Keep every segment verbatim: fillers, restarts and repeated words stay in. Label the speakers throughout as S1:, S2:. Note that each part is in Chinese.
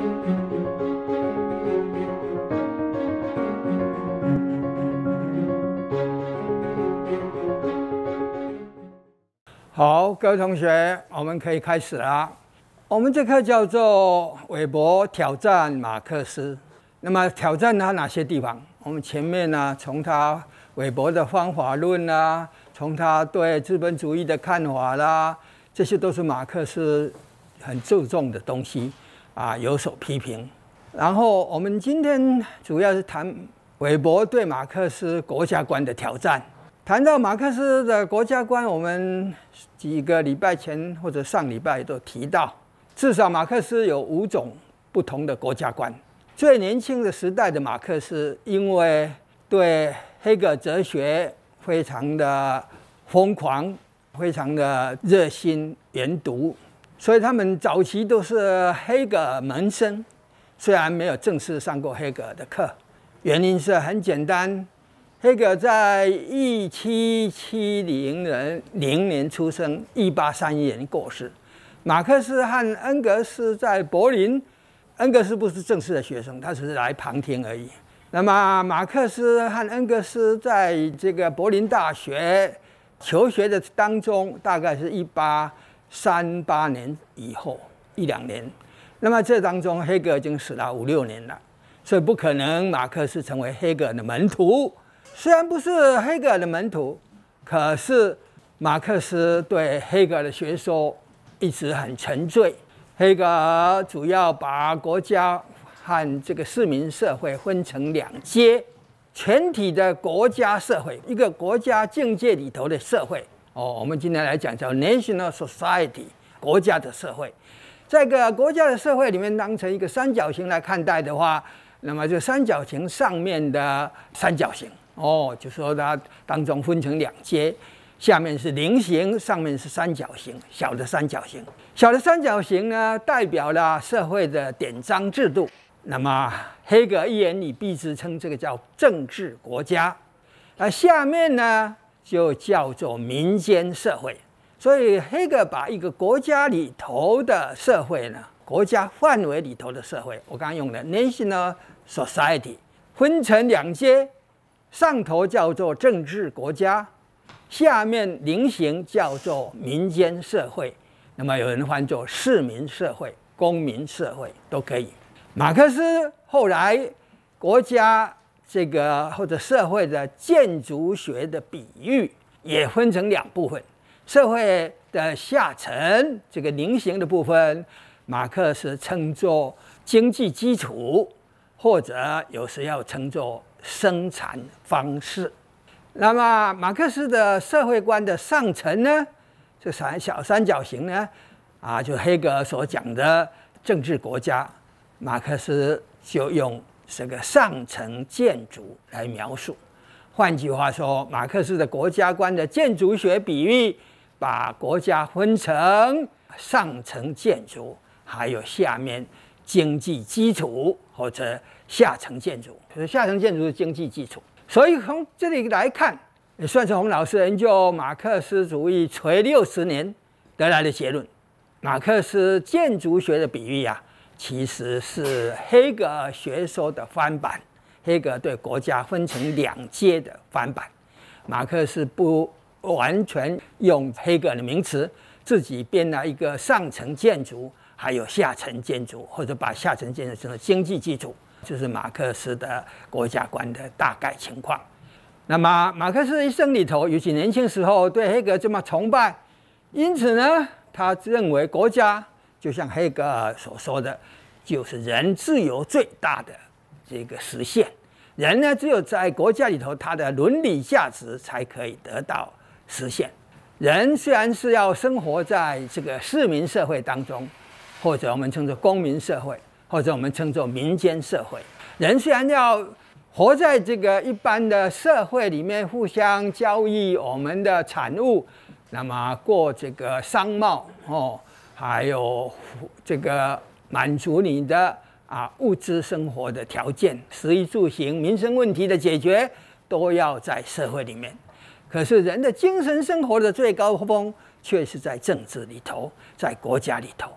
S1: 好，各位同学，我们可以开始了。我们这课叫做韦伯挑战马克思。那么挑战他哪些地方？我们前面呢，从他韦伯的方法论啦，从他对资本主义的看法啦，这些都是马克思很注重的东西啊，有所批评。然后我们今天主要是谈韦伯对马克思国家观的挑战。谈到马克思的国家观，我们几个礼拜前或者上礼拜都提到，至少马克思有五种不同的国家观。最年轻的时代的马克思，因为对黑格尔哲学非常的疯狂，非常的热心研读，所以他们早期都是黑格尔门生，虽然没有正式上过黑格尔的课。原因是很简单，黑格尔在一七七零年出生，一八三一年过世。马克思和恩格斯在柏林，恩格斯不是正式的学生，他只是来旁听而已。那么马克思和恩格斯在这个柏林大学求学的当中，大概是一八三八年以后一两年。那么这当中黑格尔已经死了五六年了，所以不可能马克思成为黑格尔的门徒。虽然不是黑格尔的门徒，可是马克思对黑格尔的学说一直很沉醉。黑格尔主要把国家和这个市民社会分成两阶，全体的国家社会，一个国家境界里头的社会。哦，我们今天来讲叫 national society， 国家的社会。这个国家的社会里面当成一个三角形来看待的话，那么就三角形上面的三角形。哦，就说它当中分成两阶，下面是菱形，上面是三角形，小的三角形。小的三角形呢，代表了社会的典章制度。那么黑格尔一言以蔽之，称这个叫政治国家。而下面呢，就叫做民间社会。所以黑格尔把一个国家里头的社会呢，国家范围里头的社会，我刚刚用的 national society， 分成两阶。上头叫做政治国家，下面菱形叫做民间社会。那么有人翻作市民社会、公民社会都可以。马克思后来国家这个或者社会的建筑学的比喻也分成两部分，社会的下层这个菱形的部分，马克思称作经济基础，或者有时要称作生产方式。那么马克思的社会观的上层呢，这小三角形呢，啊，就黑格尔所讲的政治国家，马克思就用这个上层建筑来描述。换句话说，马克思的国家观的建筑学比喻，把国家分成上层建筑，还有下面经济基础或者下层建筑。下层建筑是经济基础，所以从这里来看，也算是洪老师研究马克思主义垂六十年得来的结论。马克思建筑学的比喻啊，其实是黑格尔学说的翻版，黑格尔对国家分成两阶的翻版。马克思不完全用黑格尔的名词，自己编了一个上层建筑，还有下层建筑，或者把下层建筑称为经济基础。就是马克思的国家观的大概情况。那么马克思一生里头，尤其年轻时候对黑格尔这么崇拜，因此呢，他认为国家就像黑格尔所说的，就是人自由最大的这个实现。人呢，只有在国家里头，他的伦理价值才可以得到实现。人虽然是要生活在这个市民社会当中，或者我们称作公民社会，或者我们称作民间社会。人虽然要活在这个一般的社会里面，互相交易我们的产物，那么过这个商贸哦，还有这个满足你的啊物质生活的条件，食衣住行、民生问题的解决，都要在社会里面。可是人的精神生活的最高峰，却是在政治里头，在国家里头。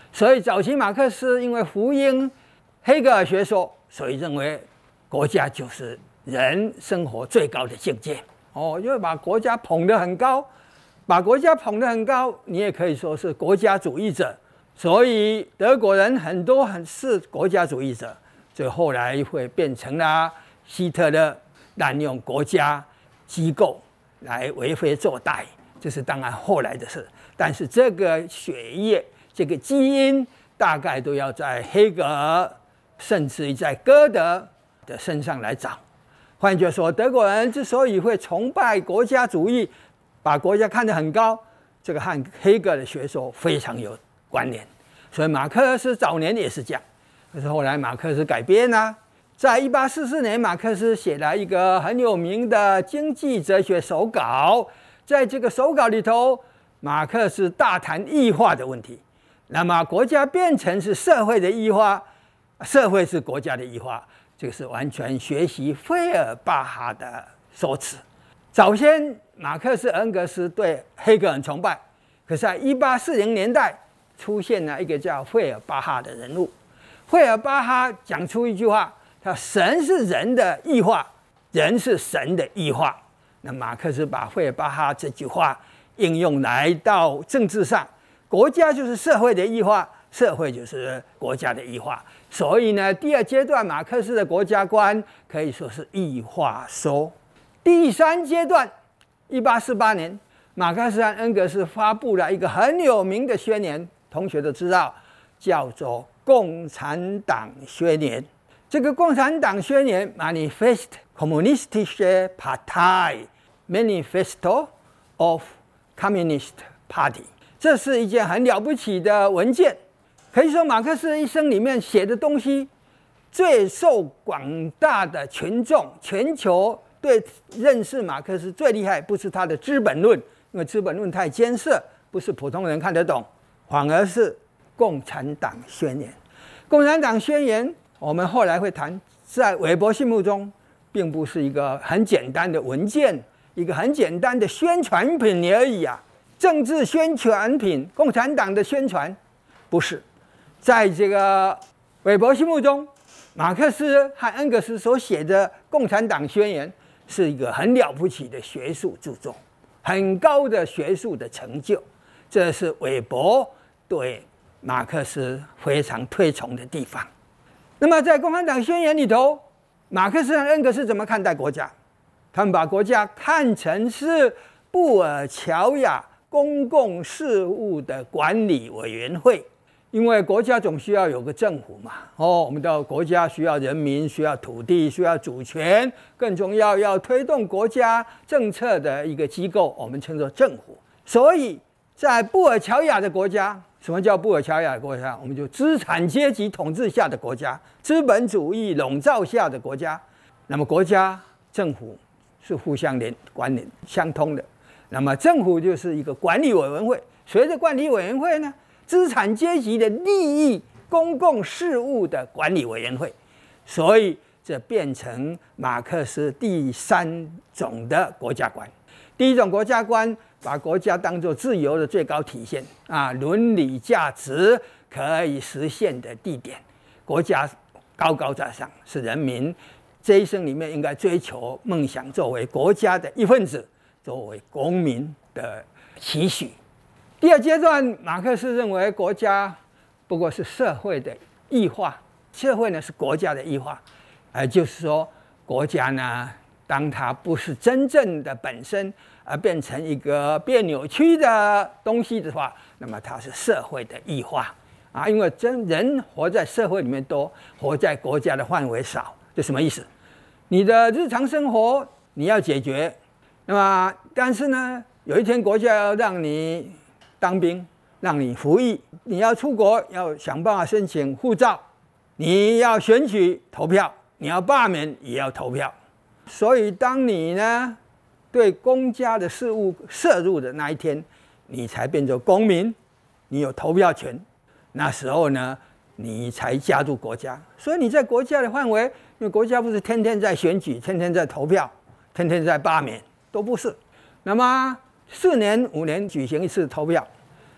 S1: 所以早期马克思因为呼应黑格尔学说，所以认为国家就是人生活最高的境界。哦，就把国家捧得很高，把国家捧得很高，你也可以说是国家主义者。所以德国人很多很是国家主义者，所以后来会变成了希特勒滥用国家机构来为非作歹，这是当然后来的事。但是这个血液、这个基因，大概都要在黑格尔，甚至于在歌德的身上来找。换句话说，德国人之所以会崇拜国家主义，把国家看得很高，这个和黑格尔的学说非常有关联。所以马克思早年也是这样，可是后来马克思改变了。在一八四四年，马克思写了一个很有名的经济哲学手稿，在这个手稿里头，马克思大谈异化的问题。那么国家变成是社会的异化，社会是国家的异化，这个是完全学习费尔巴哈的说辞。早先马克思、恩格斯对黑格尔很崇拜，可是在一八四零年代出现了一个叫费尔巴哈的人物。费尔巴哈讲出一句话，他神是人的异化，人是神的异化。那马克思把费尔巴哈这句话应用来到政治上，国家就是社会的异化，社会就是国家的异化。所以呢，第二阶段马克思的国家观可以说是异化说。第三阶段，一八四八年，马克思和恩格斯发布了一个很有名的宣言，同学都知道，叫做《共产党宣言》。这个《共产党宣言》（Manifest Kommunistische Partei Manifesto of Communist Party）， 这是一件很了不起的文件。可以说，马克思一生里面写的东西，最受广大的群众、全球对认识马克思最厉害，不是他的《资本论》，因为《资本论》太艰涩，不是普通人看得懂，反而是《共产党宣言》。《共产党宣言》，我们后来会谈，在韦伯心目中，并不是一个很简单的文件，一个很简单的宣传品而已啊，政治宣传品，共产党的宣传，不是。在这个韦伯心目中，马克思和恩格斯所写的《共产党宣言》是一个很了不起的学术著作，很高的学术的成就，这是韦伯对马克思非常推崇的地方。那么在《共产党宣言》里头，马克思和恩格斯怎么看待国家？他们把国家看成是布尔乔亚公共事务的管理委员会。因为国家总需要有个政府嘛，哦，我们的国家需要人民，需要土地，需要主权，更重要要推动国家政策的一个机构，我们称作政府。所以在布尔乔亚的国家，什么叫布尔乔亚的国家？我们就资产阶级统治下的国家，资本主义笼罩下的国家。那么国家政府是互相连关联相通的。那么政府就是一个管理委员会，随着管理委员会呢？资产阶级的利益、公共事务的管理委员会，所以这变成马克思第三种的国家观。第一种国家观把国家当作自由的最高体现啊，伦理价值可以实现的地点，国家高高在上，是人民这一生里面应该追求梦想，作为国家的一份子，作为公民的期许。第二阶段，马克思认为国家不过是社会的异化，社会呢是国家的异化，呃，就是说国家呢，当它不是真正的本身，而变成一个变扭曲的东西的话，那么它是社会的异化啊，因为真人活在社会里面多，活在国家的范围少，这什么意思？你的日常生活你要解决，那么但是呢，有一天国家要让你当兵，让你服役，你要出国要想办法申请护照，你要选举投票，你要罢免也要投票。所以当你呢对公家的事务涉入的那一天，你才变成公民，你有投票权，那时候呢你才加入国家。所以你在国家的范围，因为国家不是天天在选举，天天在投票，天天在罢免，都不是。那么四年五年举行一次投票，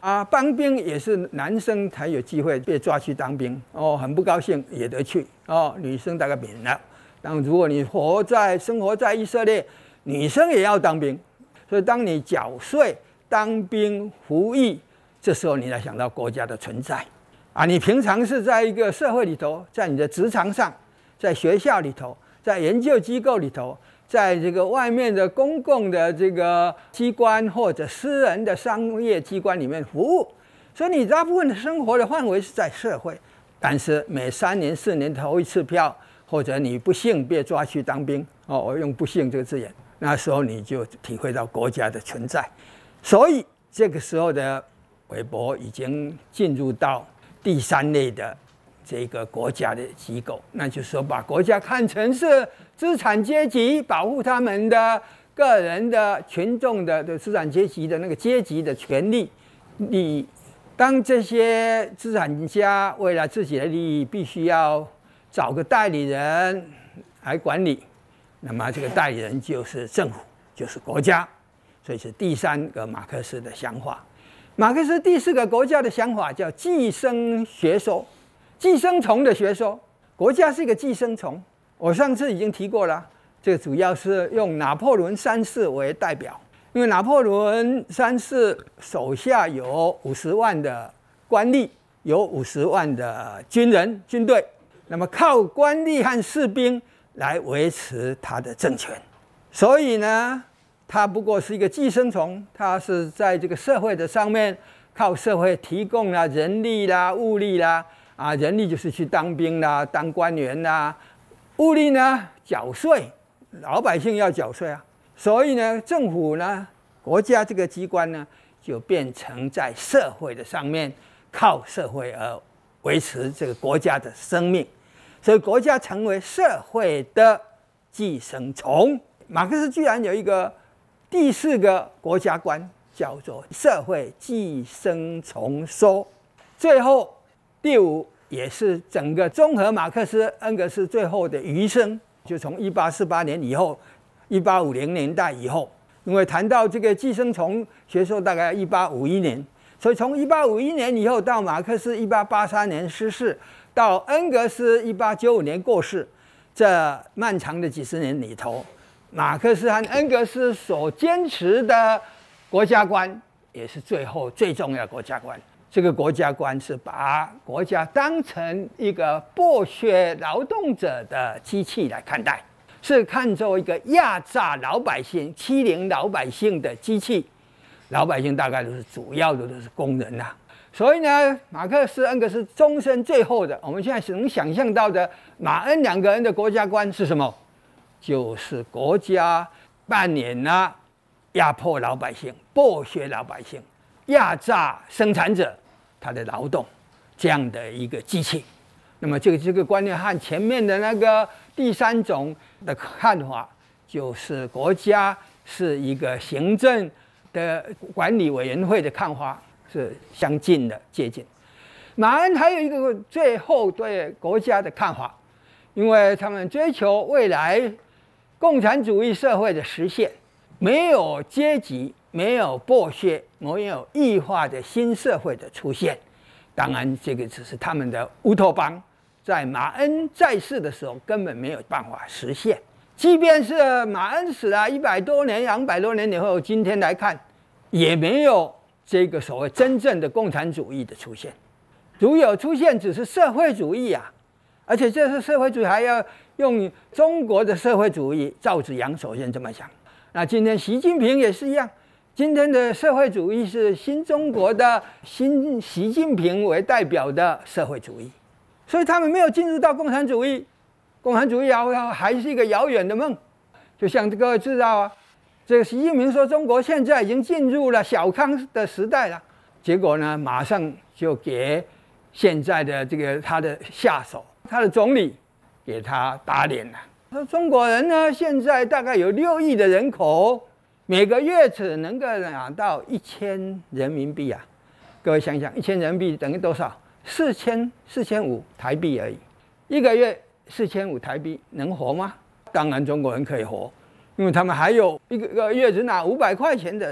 S1: 啊，当兵也是男生才有机会被抓去当兵哦，很不高兴也得去哦，女生大概免了。但如果你活在生活在以色列，女生也要当兵，所以当你缴税、当兵、服役，这时候你才想到国家的存在啊。你平常是在一个社会里头，在你的职场上，在学校里头，在研究机构里头，在这个外面的公共的这个机关或者私人的商业机关里面服务，所以你大部分的生活的范围是在社会。但是每三年、四年投一次票，或者你不幸被抓去当兵哦，我用不幸这个字眼，那时候你就体会到国家的存在。所以这个时候的韦伯已经进入到第三类的这个国家的机构，那就是说把国家看成是资产阶级，保护他们的个人的群众的的资产阶级的那个阶级的权利利益。当这些资产家为了自己的利益，必须要找个代理人来管理，那么这个代理人就是政府，就是国家。所以是第三个马克思的想法。马克思第四个国家的想法叫寄生学说，寄生虫的学说。国家是一个寄生虫，我上次已经提过了，这个主要是用拿破仑三世为代表，因为拿破仑三世手下有五十万的官吏，有五十万的军人军队，那么靠官吏和士兵来维持他的政权，所以呢，它不过是一个寄生虫，它是在这个社会的上面靠社会提供啦人力啦、物力啦，啊，人力就是去当兵啦、当官员啦，物力呢缴税，老百姓要缴税啊，所以呢，政府呢、国家这个机关呢，就变成在社会的上面靠社会而维持这个国家的生命，所以国家成为社会的寄生虫。马克思居然有一个第四个国家观，叫做社会寄生虫说。最后第五也是整个综合马克思、恩格斯最后的余生，就从一八四八年以后，一八五零年代以后，因为谈到这个寄生虫学说，大概一八五一年，所以从一八五一年以后到马克思一八八三年逝世，到恩格斯一八九五年过世，这漫长的几十年里头，马克思和恩格斯所坚持的国家观，也是最后最重要的国家观。这个国家观是把国家当成一个剥削劳动者的机器来看待，是看作一个压榨老百姓、欺凌老百姓的机器。老百姓大概都是主要的都是工人啦、啊，所以呢，马克思、恩格斯终身最后的，我们现在能想象到的马恩两个人的国家观是什么？就是国家扮演了压迫老百姓、剥削老百姓、压榨生产者他的劳动这样的一个机器。那么这个这个观念和前面的那个第三种的看法，就是国家是一个行政的管理委员会的看法是相近的、接近。马恩还有一个最后对国家的看法，因为他们追求未来共产主义社会的实现，没有阶级，没有剥削，没有异化的新社会的出现。当然，这个只是他们的乌托邦，在马恩在世的时候根本没有办法实现。即便是马恩死了一百多年、两百多年以后，今天来看，也没有这个所谓真正的共产主义的出现。如有出现，只是社会主义啊，而且这是社会主义还要用中国的社会主义。赵紫阳首先这么想。那今天习近平也是一样，今天的社会主义是新中国的新习近平为代表的社会主义，所以他们没有进入到共产主义。共产主义还是一个遥远的梦，就像各位知道啊，这个习近平说中国现在已经进入了小康的时代了，结果呢，马上就给现在的这个他的下手，他的总理给他打脸了。说中国人呢，现在大概有六亿的人口，每个月只能够拿到一千人民币啊。各位想想，一千人民币等于多少？四千四千五台币而已，一个月。四千五台币能活吗？当然中国人可以活，因为他们还有一个月只拿五百块钱的人。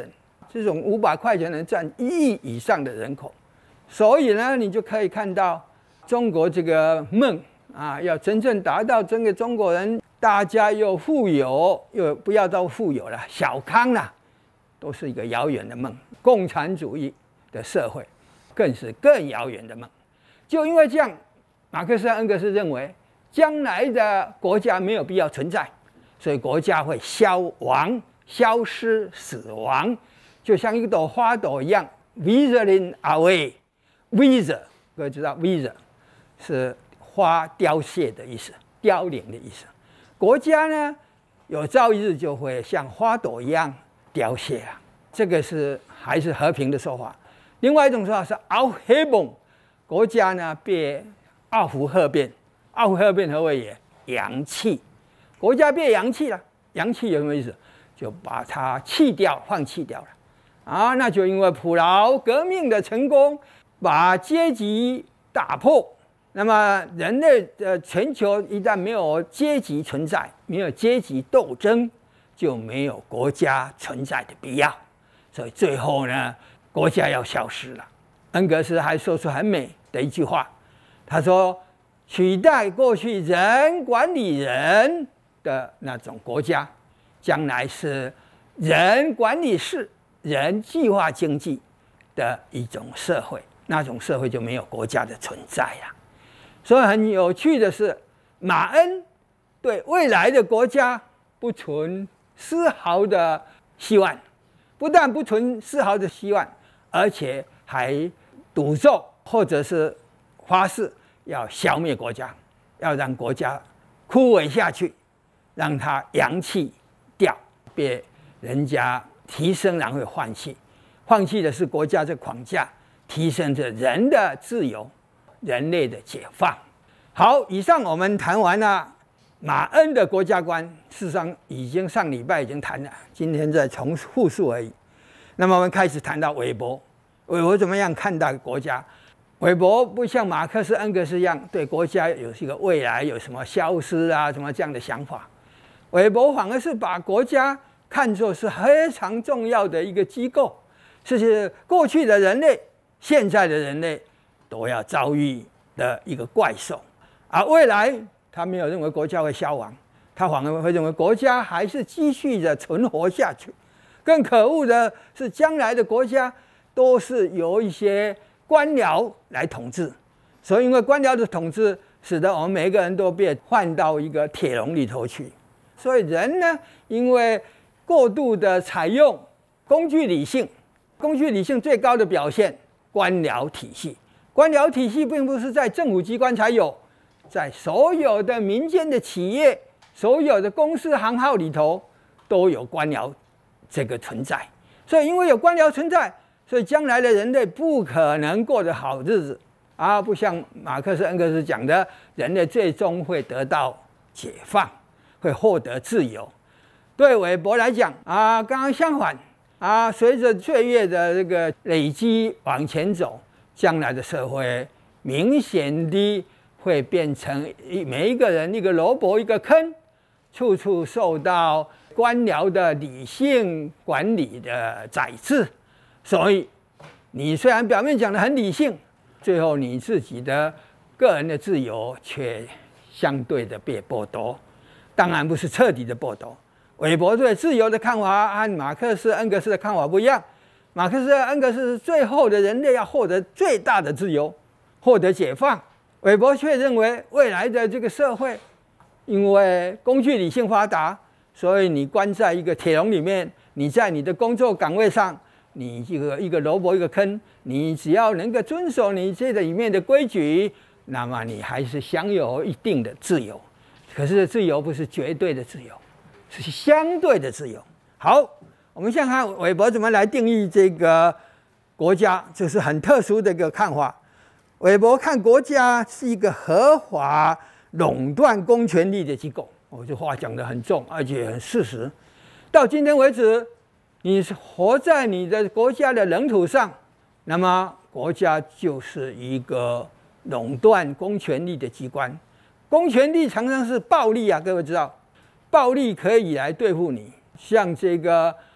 S1: 这种五百块钱能占一亿以上的人口，所以呢，你就可以看到中国这个梦啊，要真正达到整个中国人，大家又富有，又不要到富有了，小康了，都是一个遥远的梦。共产主义的社会更是更遥远的梦。就因为这样，马克思和恩格斯认为，将来的国家没有必要存在，所以国家会消亡、消失、死亡，就像一朵花朵一样 ，withering away。wither， 各位知道 wither 是花凋谢的意思，凋零的意思。国家呢，有朝一日就会像花朵一样凋谢啊。这个是还是和平的说法。另外一种说法是 aufhebung， 国家呢被奥胡赫变，奥胡赫变何谓也？洋气，国家变洋气了。洋气有什么意思？就把它弃掉，放弃掉了。啊，那就因为普劳革命的成功，把阶级打破。那么人类的全球一旦没有阶级存在，没有阶级斗争，就没有国家存在的必要。所以最后呢，国家要消失了。恩格斯还说出很美的一句话，他说：“取代过去人管理人的那种国家，将来是人管理事、人计划经济的一种社会，那种社会就没有国家的存在了。”所以很有趣的是，马恩对未来的国家不存丝毫的希望。不但不存丝毫的希望，而且还赌咒或者是发誓要消灭国家，要让国家枯萎下去，让它阳气掉，被人家提升，然后放弃。放弃的是国家的框架，提升着人的自由，人类的解放。好，以上我们谈完了马恩的国家观，事实上已经上礼拜已经谈了，今天再重复述而已。那么我们开始谈到韦伯，韦伯怎么样看待国家？韦伯不像马克思、恩格斯一样对国家有一个未来有什么消失啊什么这样的想法，韦伯反而是把国家看作是非常重要的一个机构，是过去的人类、现在的人类都要遭遇的一个怪兽，而未来他没有认为国家会消亡，他反而会认为国家还是继续的存活下去。更可恶的是，将来的国家都是由一些官僚来统治，所以因为官僚的统治，使得我们每一个人都被换到一个铁笼里头去。所以人呢，因为过度的采用工具理性，工具理性最高的表现，官僚体系。官僚体系并不是在政府机关才有，在所有的民间的企业、所有的公司行号里头都有官僚这个存在。所以因为有官僚存在，所以将来的人类不可能过得好日子啊！不像马克思、恩格斯讲的，人类最终会得到解放，会获得自由。对韦伯来讲啊，刚刚相反啊，随着岁月的这个累积往前走，将来的社会明显地会变成每一个人一个萝卜一个坑，处处受到官僚的理性管理的宰制。所以你虽然表面讲得很理性，最后你自己的个人的自由却相对的被剥夺，当然不是彻底的剥夺。韦伯对自由的看法和马克思、恩格斯的看法不一样。马克思、恩格斯是最后的人类要获得最大的自由，获得解放。韦伯却认为未来的这个社会，因为工具理性发达，所以你关在一个铁笼里面，你在你的工作岗位上，你这个一个萝卜一个坑，你只要能够遵守你这里面的规矩，那么你还是享有一定的自由。可是自由不是绝对的自由，是相对的自由。好，我们现在看韦伯怎么来定义这个国家，这是很特殊的一个看法。韦伯看国家是一个合法垄断公权力的机构，我、哦、这话讲得很重，而且很事实。到今天为止，你是活在你的国家的领土上，那么国家就是一个垄断公权力的机关。公权力常常是暴力啊，各位知道，暴力可以来对付你。像这个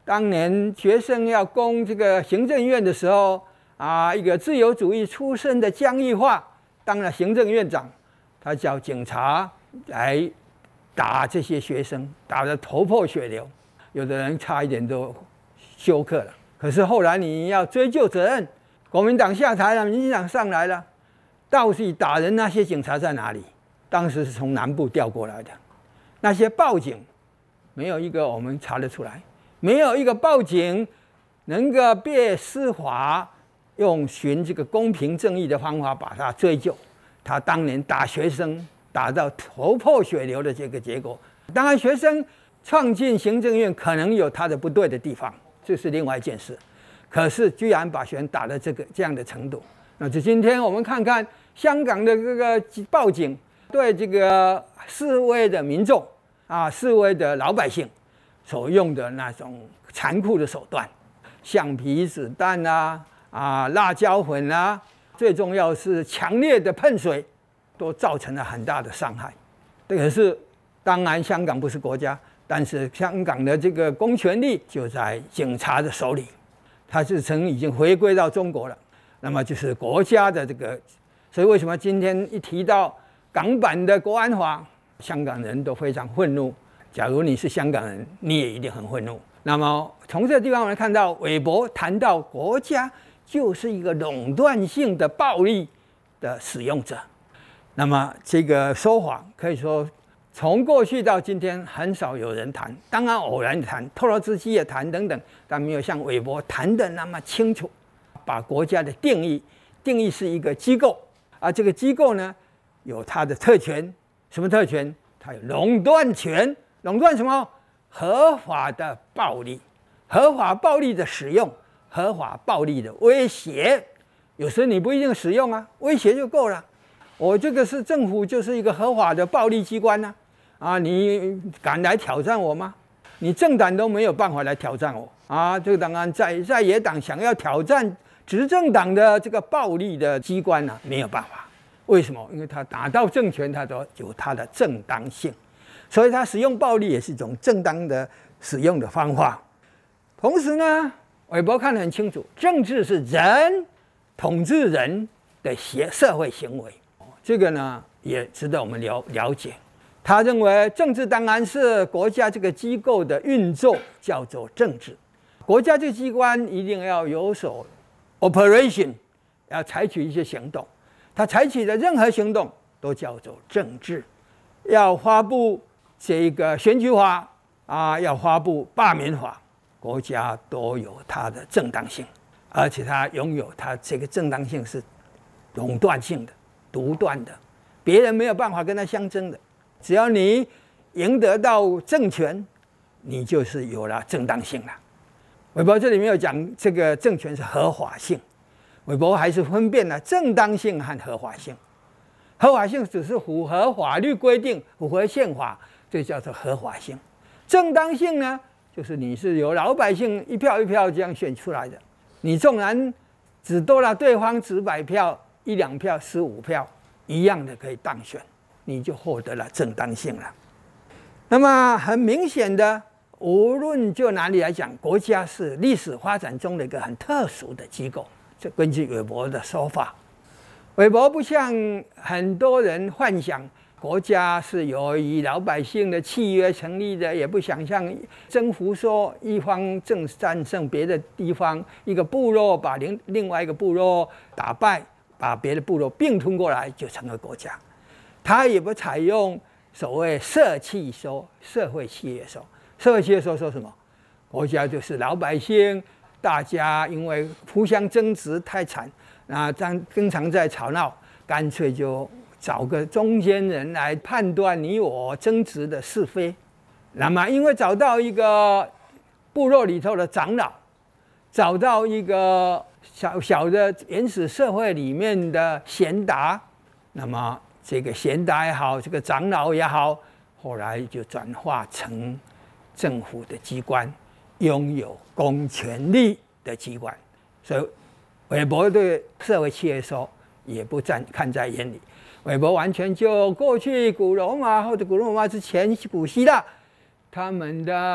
S1: 当年学生要攻这个行政院的时候，啊，一个自由主义出身的江宜桦当了行政院长，他叫警察来打这些学生，打得头破血流，有的人差一点都休克了。可是后来你要追究责任，国民党下台了，民进党上来了，到底打人那些警察在哪里？当时是从南部调过来的，那些报警没有一个我们查得出来，没有一个报警能够被司法用寻这个公平正义的方法把他追究。他当年打学生打到头破血流的这个结果，当然学生闯进行政院可能有他的不对的地方，这是另外一件事。可是居然把学生打到这个这样的程度，那就今天我们看看香港的这个报警对这个示威的民众啊、示威的老百姓所用的那种残酷的手段，橡皮子弹啊、啊辣椒粉啊，最重要是强烈的喷水，都造成了很大的伤害。这个是当然香港不是国家，但是香港的这个公权力就在警察的手里，它是曾已经回归到中国了，那么就是国家的这个。所以为什么今天一提到港版的国安法，香港人都非常愤怒。假如你是香港人，你也一定很愤怒。那么从这个地方我们看到，韦伯谈到国家就是一个垄断性的暴力的使用者。那么这个说法可以说从过去到今天很少有人谈，当然偶然谈，托洛茨基也谈等等，但没有像韦伯谈的那么清楚，把国家的定义定义是一个机构，而这个机构呢有它的特权，什么特权？它有垄断权，垄断什么？合法的暴力，合法暴力的使用，合法暴力的威胁。有时你不一定使用啊，威胁就够了。我这个是政府，就是一个合法的暴力机关呐、啊，啊，你敢来挑战我吗？你政党都没有办法来挑战我啊！这个当然在在野党想要挑战执政党的这个暴力的机关呢、啊，没有办法。为什么？因为他打到政权，他都有他的正当性，所以他使用暴力也是一种正当的使用的方法。同时呢，韦伯看得很清楚，政治是人统治人的社会行为，这个呢也值得我们了了解。他认为政治当然是国家这个机构的运作叫做政治，国家这个机关一定要有所 operation， 要采取一些行动。他采取的任何行动都叫做政治，要发布这个选举法啊，要发布罢免法，国家都有它的正当性，而且它拥有它这个正当性是垄断性的、独断的，别人没有办法跟它相争的。只要你赢得到政权，你就是有了正当性了。韦伯这里没有讲这个政权是合法性。韦伯还是分辨了正当性和合法性，合法性只是符合法律规定、符合宪法，这叫做合法性。正当性呢，就是你是由老百姓一票一票这样选出来的，你纵然只多了对方几百票、一两票、十五票，一样的可以当选，你就获得了正当性了。那么很明显的，无论就哪里来讲，国家是历史发展中的一个很特殊的机构。这根据韦伯的说法，韦伯不像很多人幻想，国家是由于老百姓的契约成立的，也不想像征服说一方正战胜别的地方，一个部落把另另外一个部落打败，把别的部落并吞过来就成了国家。他也不采用所谓社契说、社会契约说。社会契约说说什么？国家就是老百姓。大家因为互相争执太惨，啊，经常在吵闹，干脆就找个中间人来判断你我争执的是非。那么，因为找到一个部落里头的长老，找到一个小小的原始社会里面的贤达，那么这个贤达也好，这个长老也好，后来就转化成政府的机关。拥有公权力的机关，所以韦伯对社会契约说也不站看在眼里。韦伯完全就过去古罗马或者古罗马之前古希腊他们的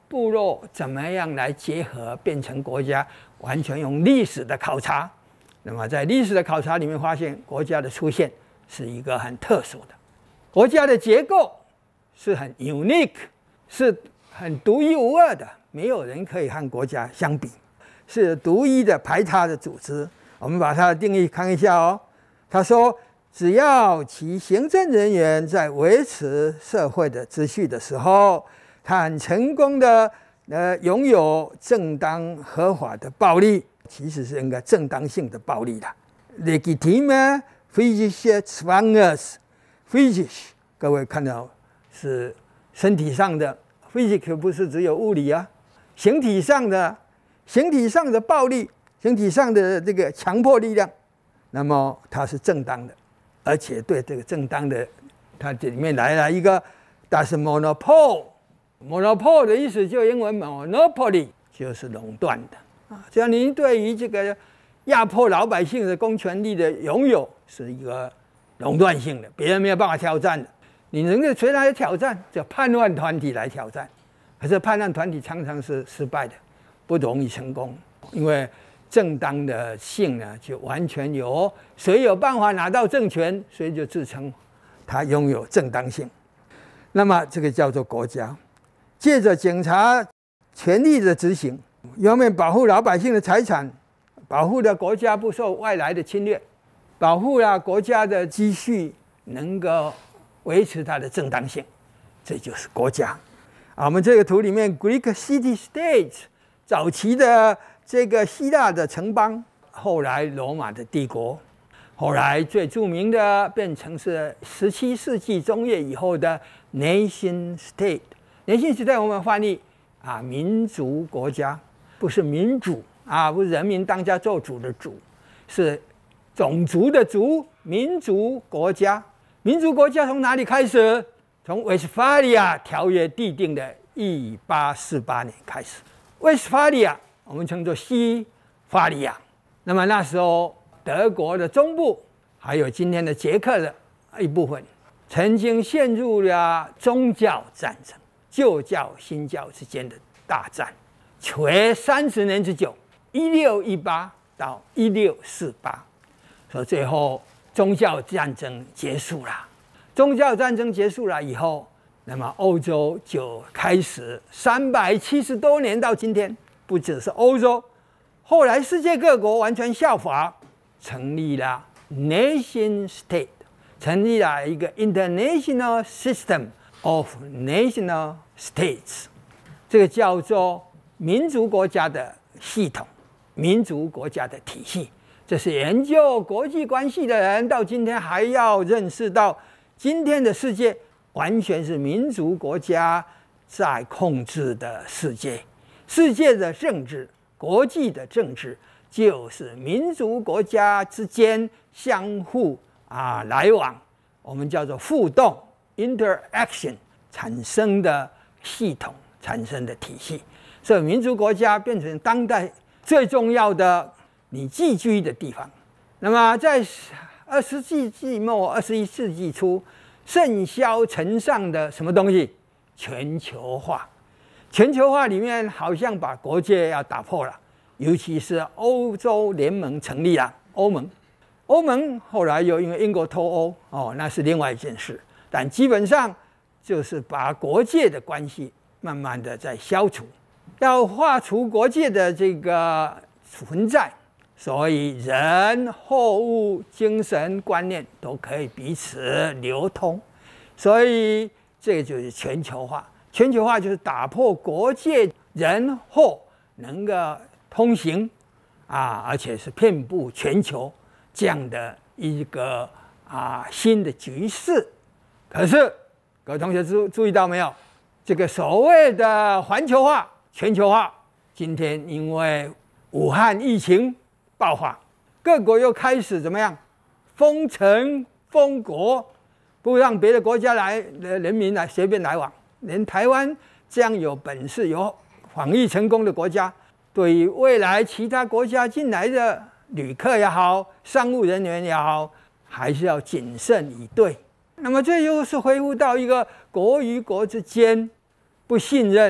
S1: 部落怎么样来结合变成国家，完全用历史的考察。那么在历史的考察里面发现，国家的出现是一个很特殊的，国家的结构是很 unique， 是很独一无二的，没有人可以和国家相比，是独一的排他的组织。我们把它的定义看一下哦。他说，只要其行政人员在维持社会的秩序的时候，他很成功的呃拥有正当合法的暴力，其实是应该正当性的暴力的 ，legitimate physische Zwangs，physisch， 各位看到是身体上的 ，physic 不是只有物理啊，形体上的，形体上的暴力，形体上的这个强迫力量，那么它是正当的，而且对这个正当的，它这里面来了一个 das Monopol。Monopol 的意思就英文 monopoly 就是垄断的啊，只要您对于这个压迫老百姓的公权力的拥有是一个垄断性的，别人没有办法挑战的。你能够谁来挑战？叫叛乱团体来挑战，可是叛乱团体常常是失败的，不容易成功，因为正当的性呢，就完全由谁有办法拿到政权，谁就自称他拥有正当性。那么这个叫做国家。借着警察权力的执行，一方面保护老百姓的财产，保护了国家不受外来的侵略，保护了国家的积蓄能够维持它的正当性，这就是国家。啊，我们这个图里面 ，Greek city-states 早期的这个希腊的城邦，后来罗马的帝国，后来最著名的变成是十七世纪中叶以后的 nation-state。nation state 我们翻译啊，民族国家，不是民主啊，不是人民当家做主的主，是种族的族，民族国家。民族国家从哪里开始？从威斯法利亚条约缔定的一八四八年开始。威斯法利亚我们称作西法利亚。那么那时候德国的中部，还有今天的捷克的一部分，曾经陷入了宗教战争。旧教新教之间的大战，垂三十年之久，一六一八到一六四八，所以最后宗教战争结束了。宗教战争结束了以后，那么欧洲就开始三百七十多年到今天，不只是欧洲，后来世界各国完全效法，成立了 nation state， 成立了一个 international system。of national states， 这个叫做民族国家的系统，民族国家的体系。这是研究国际关系的人到今天还要认识到，今天的世界完全是民族国家在控制的世界。世界的政治，国际的政治，就是民族国家之间相互啊来往，我们叫做互动。interaction 产生的系统，产生的体系，所以民族国家变成当代最重要的你寄居的地方。那么在二十世纪末、二十一世纪初，甚嚣尘上的什么东西？全球化。全球化里面好像把国界要打破了，尤其是欧洲联盟成立了，欧盟。欧盟后来又因为英国脱欧，哦，那是另外一件事。但基本上就是把国界的关系慢慢的在消除，要划除国界的这个存在，所以人、货物、精神观念都可以彼此流通，所以这个就是全球化。全球化就是打破国界，人货能够通行啊，而且是遍布全球这样的一个啊新的局势。可是，各位同学注注意到没有？这个所谓的环球化、全球化，今天因为武汉疫情爆发，各国又开始怎么样？封城、封国，不让别的国家来的人民来随便来往。连台湾这样有本事、有防疫成功的国家，对于未来其他国家进来的旅客也好、商务人员也好，还是要谨慎以对。那么这又是恢复到一个国与国之间不信任，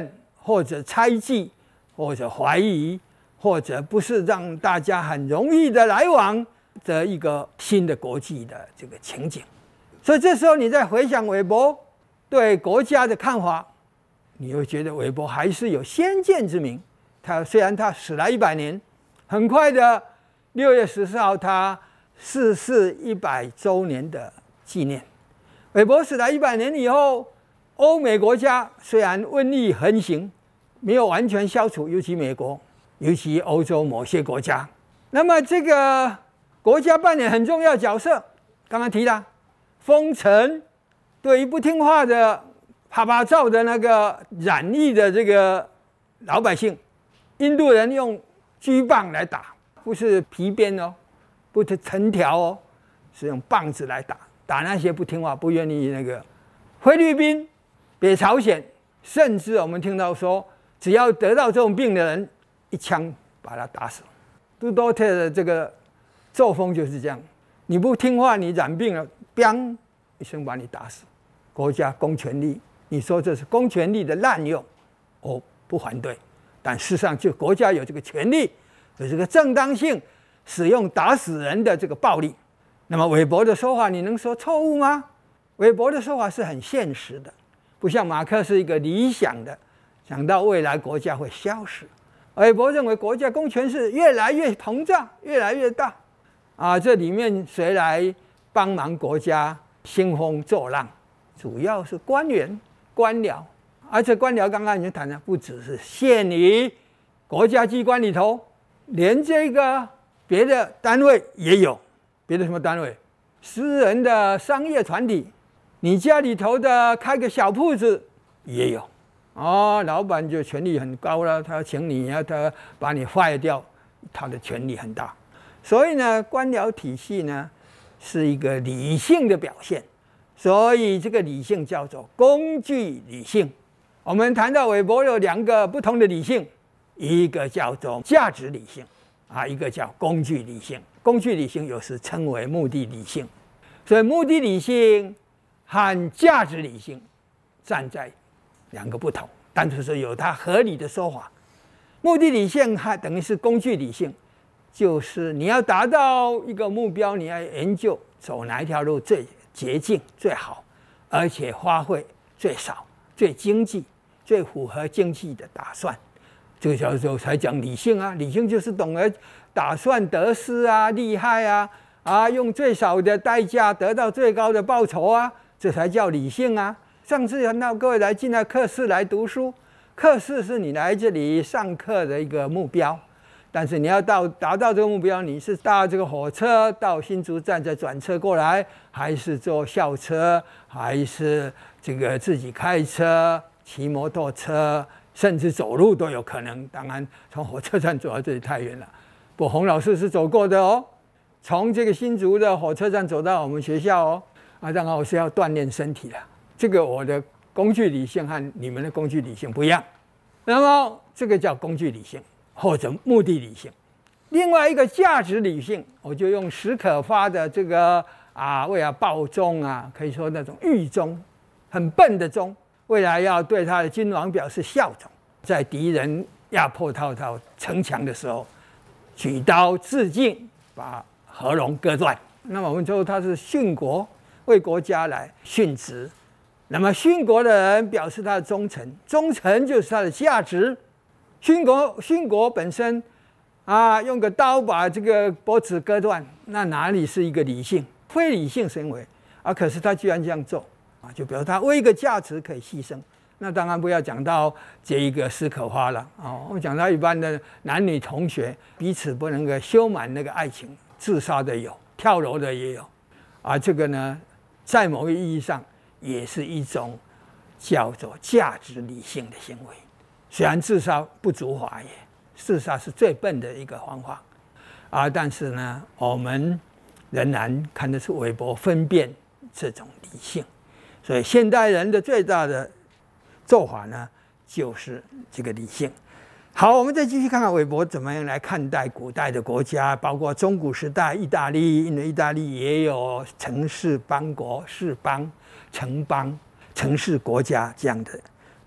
S1: 或者猜忌，或者怀疑，或者不是让大家很容易的来往的一个新的国际的这个情景。所以这时候你再回想韦伯对国家的看法，你会觉得韦伯还是有先见之明。他虽然他死了一百年，很快的六月十四号他逝世一百周年的纪念。韦伯死了一百年以后，欧美国家虽然瘟疫横行，没有完全消除，尤其美国，尤其欧洲某些国家。那么这个国家扮演很重要的角色，刚刚提了封城，对于不听话的啪啪照的那个染疫的这个老百姓，印度人用锯棒来打，不是皮鞭哦，不是藤条哦，是用棒子来打，打那些不听话、不愿意那个。菲律宾、北朝鲜，甚至我们听到说，只要得到这种病的人，一枪把他打死。杜多特的这个作风就是这样，你不听话，你染病了，砰一声把你打死。国家公权力，你说这是公权力的滥用，我不反对。但事实上，就国家有这个权利，有这个正当性，使用打死人的这个暴力。那么韦伯的说法，你能说错误吗？韦伯的说法是很现实的，不像马克是一个理想的，想到未来国家会消失。韦伯认为国家公权是越来越膨胀，越来越大，啊，这里面谁来帮忙国家兴风作浪？主要是官员、官僚。而且官僚刚刚已经谈了，不只是限于国家机关里头，连这个别的单位也有。别的什么单位？私人的商业团体，你家里头的开个小铺子也有。哦，老板就权力很高了，他请你啊，他把你坏掉，他的权力很大。所以呢，官僚体系呢是一个理性的表现，所以这个理性叫做工具理性。我们谈到韦伯有两个不同的理性，一个叫做价值理性，啊，一个叫工具理性。工具理性有时称为目的理性，所以目的理性和价值理性站在两个不同，但是说有它合理的说法。目的理性还等于是工具理性，就是你要达到一个目标，你要研究走哪一条路最捷径最好，而且花费最少、最经济、最符合经济的打算。这个叫做才讲理性啊，理性就是懂得打算得失啊、利害啊，啊，用最少的代价得到最高的报酬啊，这才叫理性啊。上次谈到各位来进来课室来读书，课室是你来这里上课的一个目标，但是你要到达到这个目标，你是搭这个火车到新竹站再转车过来，还是坐校车，还是这个自己开车、骑摩托车，甚至走路都有可能。当然，从火车站走到这里太远了。不过洪老师是走过的哦，从这个新竹的火车站走到我们学校哦。啊，当然我是要锻炼身体的。这个我的工具理性和你们的工具理性不一样。那么这个叫工具理性或者目的理性。另外一个价值理性，我就用史可发的这个啊，为了报忠啊，可以说那种狱忠，很笨的忠，未来要对他的君王表示效忠，在敌人压迫到到城墙的时候，举刀自尽，把喉咙割断。那么我们说他是殉国，为国家来殉职。那么殉国的人表示他的忠诚，忠诚就是他的价值。殉国殉国本身啊，用个刀把这个脖子割断，那哪里是一个理性？非理性行为啊！可是他居然这样做啊，就表示他为一个价值可以牺牲。那当然不要讲到这一个史可发了啊，我们讲到一般的男女同学彼此不能够修满那个爱情，自杀的有，跳楼的也有啊。这个呢，在某个意义上也是一种叫做价值理性的行为。虽然自杀不足法也，自杀是最笨的一个方法啊，但是呢，我们仍然看得出韦伯分辨这种理性。所以现代人的最大的做法呢，就是这个理性。好，我们再继续看看韦伯怎么样来看待古代的国家，包括中古时代意大利，因为意大利也有城市邦国、市邦、城邦、城市国家这样的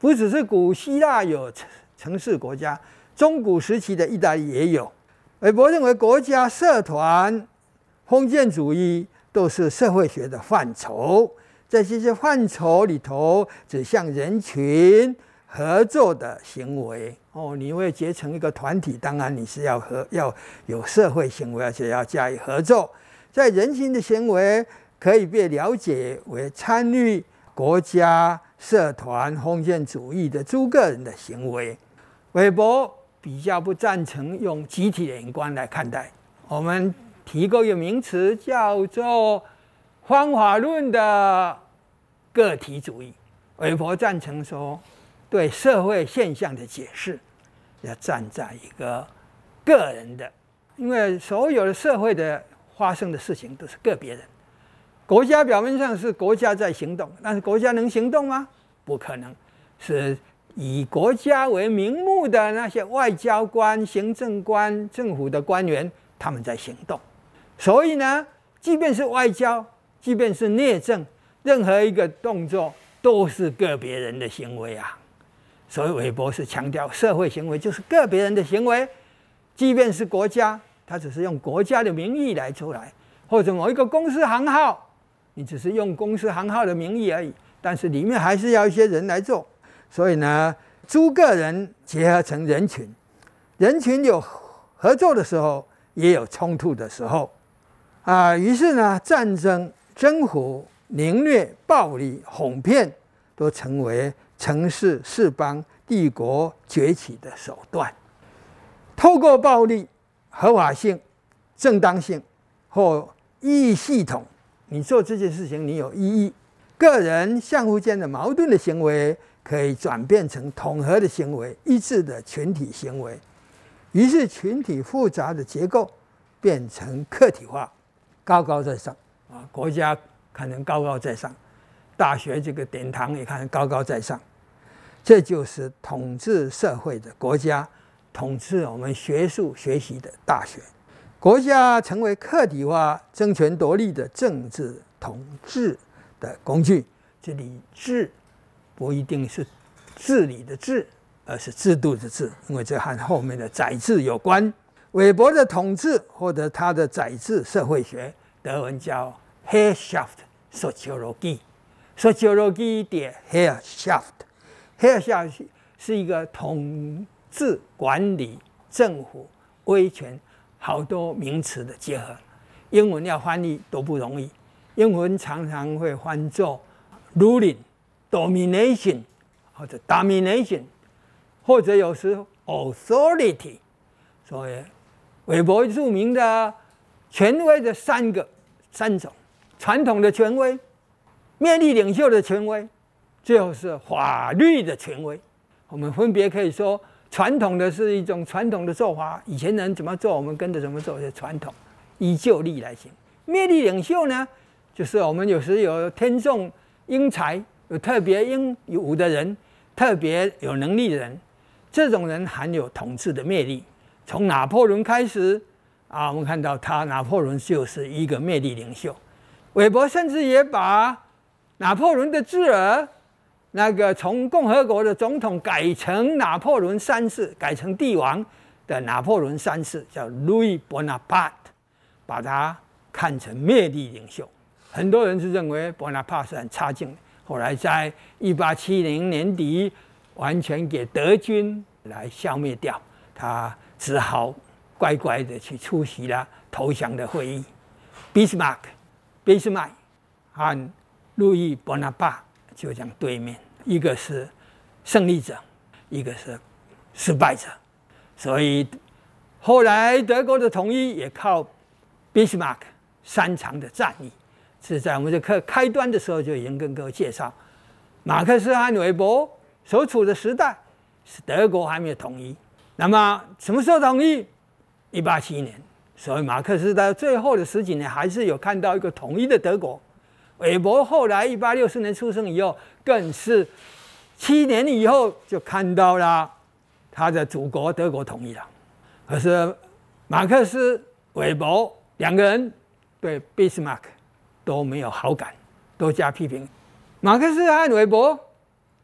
S1: 不只是古希腊有城市国家，中古时期的意大利也有。韦伯认为，国家、社团、封建主义都是社会学的范畴，在这些范畴里头，指向人群合作的行为。哦，你会结成一个团体，当然你是要合要有社会行为，而且要加以合作。在人群的行为可以被了解为参与国家、社团、封建主义的诸个人的行为。韦伯比较不赞成用集体的眼光来看待。我们提过一个名词叫做方法论的个体主义。韦伯赞成说，对社会现象的解释要站在一个个人的，因为所有的社会的发生的事情都是个别人。国家表面上是国家在行动，但是国家能行动吗？不可能，是以国家为名目的那些外交官、行政官、政府的官员，他们在行动。所以呢，即便是外交，即便是内政，任何一个动作都是个别人的行为啊。所以韦伯是强调社会行为就是个别人的行为，即便是国家，他只是用国家的名义来出来，或者某一个公司行号，你只是用公司行号的名义而已，但是里面还是要一些人来做。所以呢，诸个人结合成人群，人群有合作的时候，也有冲突的时候啊。于是呢，战争、征服、凌虐、暴力、哄骗，都成为城市、士邦、帝国崛起的手段。透过暴力、合法性、正当性或意义系统，你做这件事情你有意义。个人相互间的矛盾的行为可以转变成统合的行为，一致的群体行为。于是群体复杂的结构变成客体化，高高在上啊！国家可能高高在上，大学这个典堂也看高高在上。这就是统治社会的国家，统治我们学术学习的大学。国家成为客体化、争权夺利的政治统治的工具。这里治不一定是治理的治，而是制度的治，因为这和后面的宰制有关。韦伯的统治或者他的宰制社会学，德文叫 Herrschaft Soziologie。Soziologie der Herrschaft。Herrschaft 是一个统治、管理、政府、威权好多名词的结合。英文要翻译都不容易，英文常常会翻作 ruling、domination 或者 domination， 或者有时 authority。所以韦伯著名的权威的三个三种：传统的权威、魅力领袖的权威，最后是法律的权威。我们分别可以说，传统的是一种传统的做法，以前人怎么做，我们跟着怎么做，是传统，依旧力来行。魅力领袖呢，就是我们有时有天纵英才，有特别英武的人，特别有能力的人，这种人含有统治的魅力。从拿破仑开始啊，我们看到他拿破仑就是一个魅力领袖。韦伯甚至也把拿破仑的侄儿，那个从共和国的总统改成拿破仑三世，改成帝王的拿破仑三世，叫 Louis Bonaparte， 把他看成魅力领袖。很多人是认为 Bonaparte 是很差劲的，后来在一八七零年底完全给德军来消灭掉，他只好乖乖的去出席了投降的会议。Bismarck、俾斯麦和路易·波拿巴就这样对面，一个是胜利者，一个是失败者。所以后来德国的统一也靠 Bismarck 三场的战役，是在我们这课开端的时候就已经跟各位介绍，马克思和韦伯所处的时代是德国还没有统一。那么什么时候统一？一八七一年。所以马克思在最后的十几年还是有看到一个统一的德国。韦伯后来一八六四年出生以后，更是七年以后就看到了他的祖国德国统一了。可是马克思、韦伯两个人对俾斯麦都没有好感，都加批评。马克思和韦伯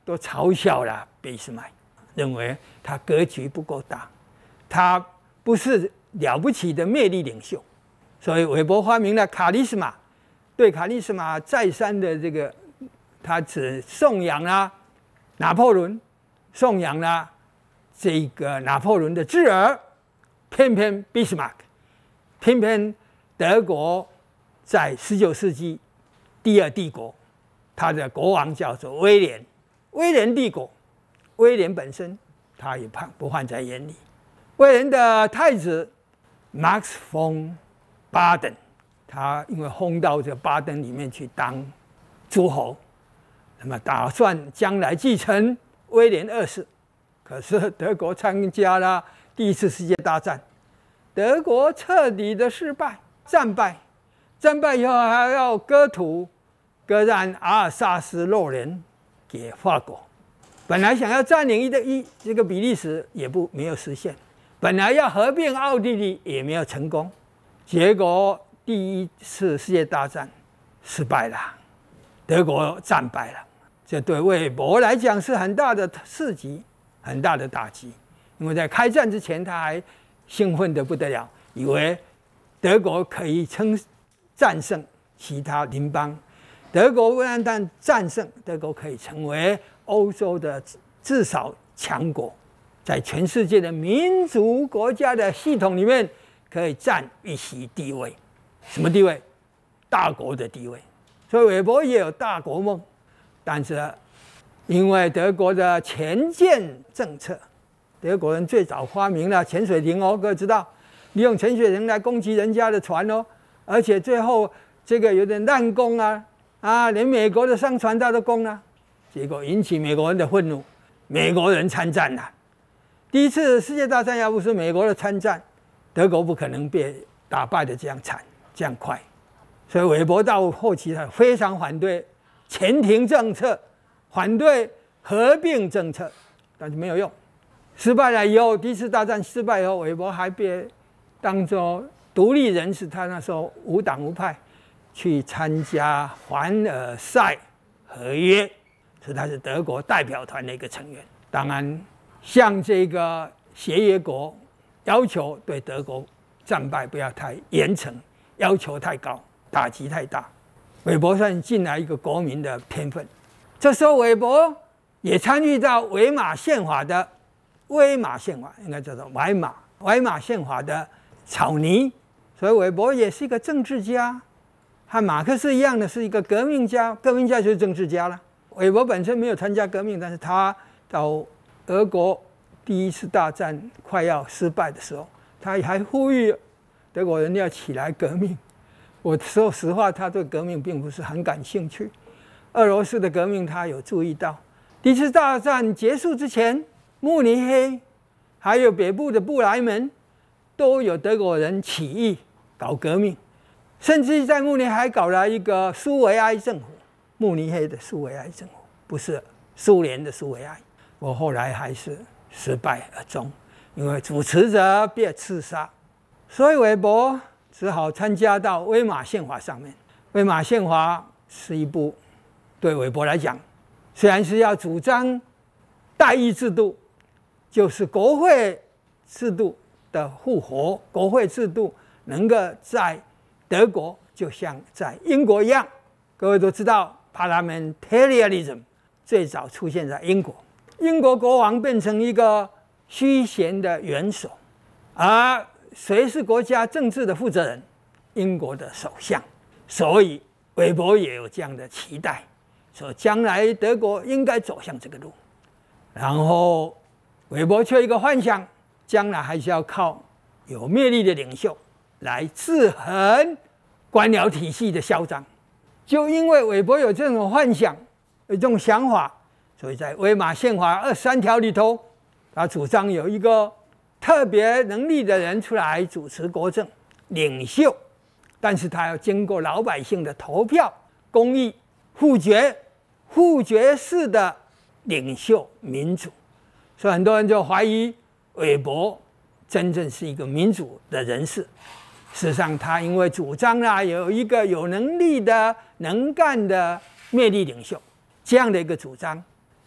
S1: 都嘲笑了俾斯麦，认为他格局不够大，他不是了不起的魅力领袖。所以韦伯发明了卡利斯玛，对卡利斯玛再三的这个，他只颂扬了拿破仑，颂扬了这个拿破仑的侄儿，偏偏俾斯麦，偏偏德国在十九世纪第二帝国，他的国王叫做威廉，威廉帝国，威廉本身他也不放在眼里。威廉的太子 Max von Baden， 他因为封到这巴登里面去当诸侯，那么打算将来继承威廉二世。可是德国参加了第一次世界大战，德国彻底的失败，战败，战败以后还要割土，割让阿尔萨斯洛连给法国。本来想要占领一个一这个比利时，也不没有实现。本来要合并奥地利，也没有成功。结果第一次世界大战失败了，德国战败了。这对韦伯来讲是很大的刺激，很大的打击。因为在开战之前，他还兴奋得不得了，以为德国可以称战胜其他邻邦。德国不但战胜，德国可以成为欧洲的至少强国，在全世界的民族国家的系统里面，可以占一席地位。什么地位？大国的地位。所以韦伯也有大国梦，但是因为德国的潜舰政策，德国人最早发明了潜水艇哦，各位知道，利用潜水艇来攻击人家的船哦，而且最后这个有点滥攻啊啊，连美国的商船他都攻了，结果引起美国人的愤怒，美国人参战了。第一次世界大战要不是美国的参战，德国不可能被打败的这样惨，这样快。所以韦伯到后期他非常反对潜艇政策，反对合并政策，但是没有用。失败了以后，第一次大战失败以后，韦伯还被当作独立人士，他那时候无党无派，去参加凡尔赛合约，所以他是德国代表团的一个成员。当然，向这个协约国要求对德国战败不要太严惩，要求太高，打击太大。韦伯算进来一个国民的天分。这时候韦伯也参与到维玛宪法的威玛宪法，应该叫做维玛维玛宪法的草拟，所以韦伯也是一个政治家，和马克思一样的是一个革命家。革命家就是政治家了。韦伯本身没有参加革命，但是他到俄国第一次大战快要失败的时候，他还呼吁德国人要起来革命。我说实话，他对革命并不是很感兴趣。俄罗斯的革命他有注意到。第一次大战结束之前，慕尼黑还有北部的布莱门都有德国人起义搞革命，甚至在慕尼黑还搞了一个苏维埃政府。慕尼黑的苏维埃政府不是苏联的苏维埃。我后来还是失败而终，因为主持者被刺杀，所以韦伯只好参加到威玛宪法上面。威玛宪法是一部对韦伯来讲，虽然是要主张代议制度，就是国会制度的复活，国会制度能够在德国就像在英国一样。各位都知道 parliamentarianism 最早出现在英国，英国国王变成一个虚衔的元首，而谁是国家政治的负责人？英国的首相。所以韦伯也有这样的期待，说将来德国应该走向这个路。然后韦伯却有一个幻想，将来还是要靠有魅力的领袖来制衡官僚体系的嚣张。就因为韦伯有这种幻想，有这种想法，所以在威玛宪法二十三条里头，他主张有一个特别能力的人出来主持国政，领袖，但是他要经过老百姓的投票、公议、复决、复决式的领袖民主。所以很多人就怀疑韦伯真正是一个民主的人士。事实上，他因为主张啊有一个有能力的、能干的魅力领袖，这样的一个主张，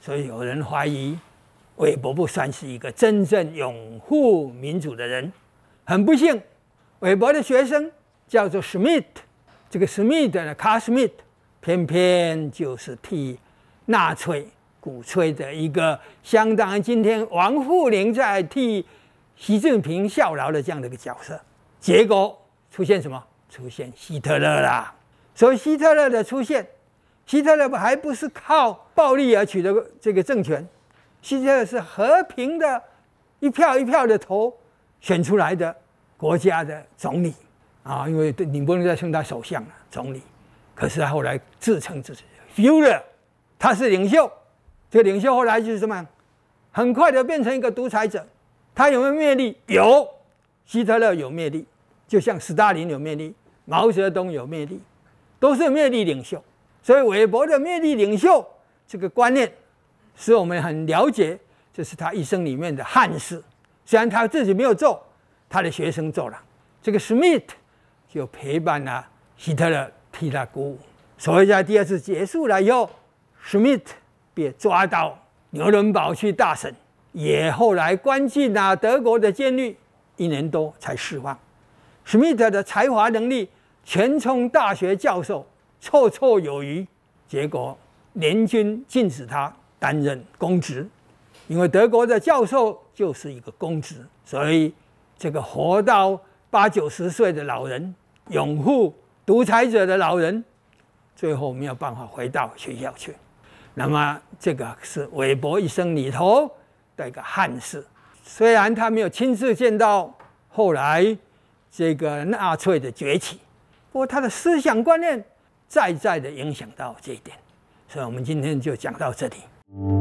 S1: 所以有人怀疑韦伯不算是一个真正拥护民主的人。很不幸，韦伯的学生叫做史密特，这个史密特呢，卡史密特，偏偏就是替纳粹鼓吹的一个相当于今天王沪宁在替习近平效劳的这样的一个角色。结果出现什么？出现希特勒啦。所以希特勒的出现，希特勒还不是靠暴力而取得这个政权，希特勒是和平的一票一票的投选出来的国家的总理啊，因为你不能再称他首相了，总理。可是他后来自称自己 Führer， 他是领袖。这个领袖后来就是什么？很快的变成一个独裁者。他有没有魅力？有，希特勒有魅力，就像斯大林有魅力，毛泽东有魅力，都是魅力领袖。所以韦伯的魅力领袖这个观念，使我们很了解，这是他一生里面的憾事。虽然他自己没有做，他的学生做了。这个史密特就陪伴了希特勒，替他鼓舞。所以在第二次结束了以后，史密特被抓到纽伦堡去大审，也后来关进了德国的监狱，一年多才释放。史密特的才华能力，全充大学教授绰绰有余，结果联军禁止他担任公职，因为德国的教授就是一个公职，所以这个活到八九十岁的老人，拥护独裁者的老人，最后没有办法回到学校去。那么这个是韦伯一生里头的一个憾事。虽然他没有亲自见到后来这个纳粹的崛起，不过他的思想观念在在的影响到这一点。所以我们今天就讲到这里。